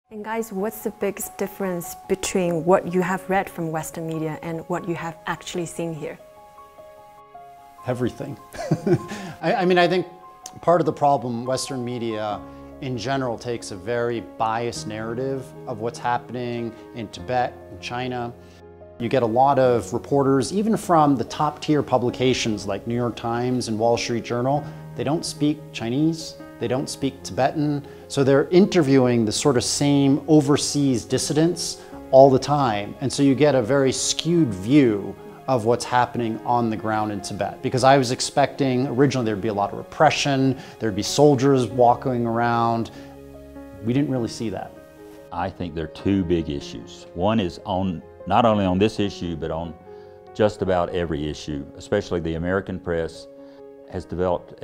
And guys, what's the biggest difference between what you have read from Western media and what you have actually seen here? Everything. I mean, I think part of the problem, Western media in general takes a very biased narrative of what's happening in Tibet and China. You get a lot of reporters, even from the top tier publications like New York Times and Wall Street Journal, they don't speak Chinese, they don't speak Tibetan, so they're interviewing the sort of same overseas dissidents all the time. And so you get a very skewed view of what's happening on the ground in Tibet. Because I was expecting, originally there'd be a lot of repression, there'd be soldiers walking around. We didn't really see that. I think there are two big issues. One is not only on this issue, but on just about every issue, especially the American press has developed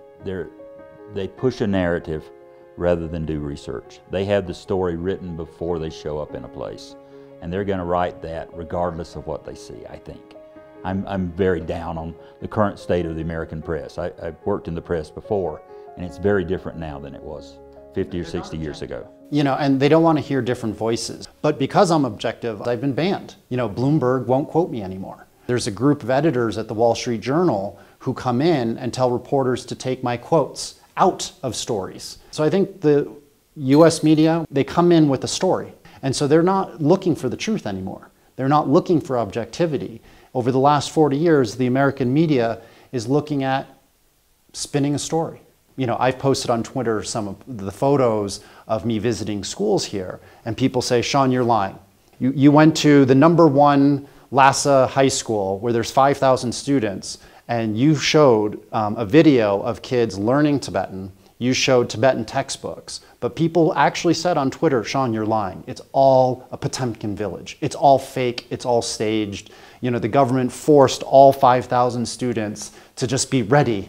they push a narrative rather than do research. They have the story written before they show up in a place, and they're going to write that regardless of what they see, I think. I'm very down on the current state of the American press. I've worked in the press before, and it's very different now than it was 50 or 60 years ago. You know, and they don't want to hear different voices. But because I'm objective, I've been banned. You know, Bloomberg won't quote me anymore. There's a group of editors at the Wall Street Journal who come in and tell reporters to take my quotes out of stories. So I think the US media, they come in with a story. And so they're not looking for the truth anymore. They're not looking for objectivity. Over the last 40 years, the American media is looking at spinning a story. You know, I've posted on Twitter some of the photos of me visiting schools here, and people say, Sean, you're lying. You went to the #1 Lhasa High School where there's 5,000 students, and you showed a video of kids learning Tibetan. You showed Tibetan textbooks, but people actually said on Twitter, Sean, you're lying. It's all a Potemkin village. It's all fake, it's all staged. You know, the government forced all 5,000 students to just be ready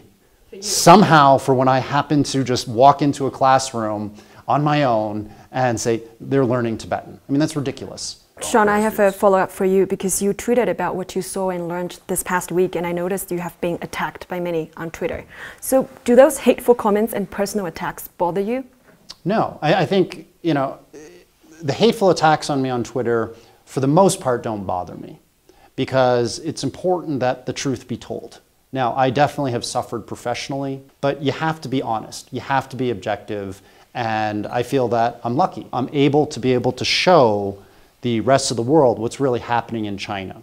somehow for when I happen to just walk into a classroom on my own and say, they're learning Tibetan. I mean, that's ridiculous. Sean, I have a follow-up for you because you tweeted about what you saw and learned this past week, and I noticed you have been attacked by many on Twitter. So do those hateful comments and personal attacks bother you? No, I think, you know, the hateful attacks on me on Twitter, for the most part, don't bother me because it's important that the truth be told. Now, I definitely have suffered professionally, but you have to be honest. You have to be objective, and I feel that I'm lucky. I'm able to show the rest of the world what's really happening in China.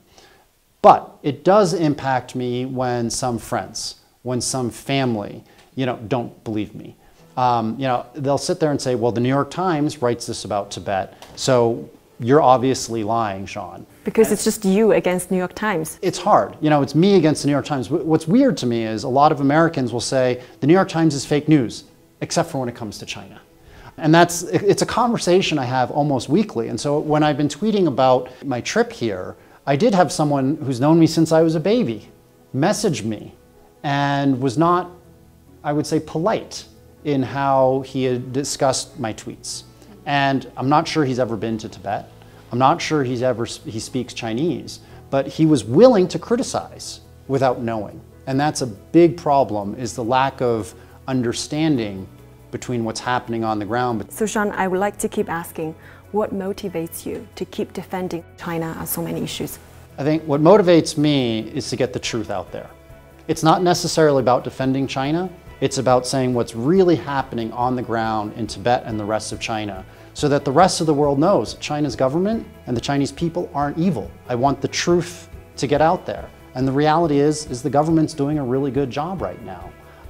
But it does impact me when some friends, when some family, you know, don't believe me. You know, they'll sit there and say, well, the New York Times writes this about Tibet, so you're obviously lying, Sean. Because it's just you against New York Times. It's hard. You know, it's me against the New York Times. What's weird to me is a lot of Americans will say the New York Times is fake news, except for when it comes to China. And it's a conversation I have almost weekly. And so when I've been tweeting about my trip here, I did have someone who's known me since I was a baby message me and was not, I would say, polite in how he had discussed my tweets. And I'm not sure he's ever been to Tibet. I'm not sure he speaks Chinese, but he was willing to criticize without knowing. And that's a big problem, is the lack of understanding between what's happening on the ground. So Sean, I would like to keep asking, what motivates you to keep defending China on so many issues? I think what motivates me is to get the truth out there. It's not necessarily about defending China, it's about saying what's really happening on the ground in Tibet and the rest of China, so that the rest of the world knows China's government and the Chinese people aren't evil. I want the truth to get out there. And the reality is the government's doing a really good job right now.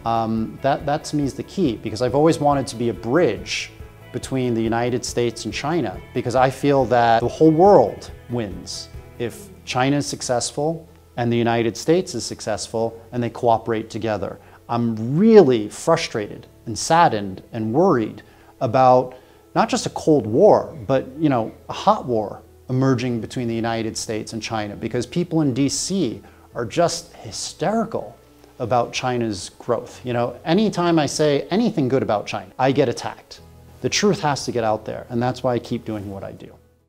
That to me is the key, because I've always wanted to be a bridge between the United States and China, because I feel that the whole world wins if China is successful and the United States is successful and they cooperate together. I'm really frustrated and saddened and worried about not just a Cold War, but, you know, a hot war emerging between the United States and China, because people in DC are just hysterical about China's growth. You know, anytime I say anything good about China, I get attacked. The truth has to get out there, and that's why I keep doing what I do.